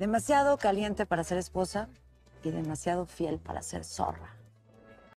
Demasiado caliente para ser esposa y demasiado fiel para ser zorra.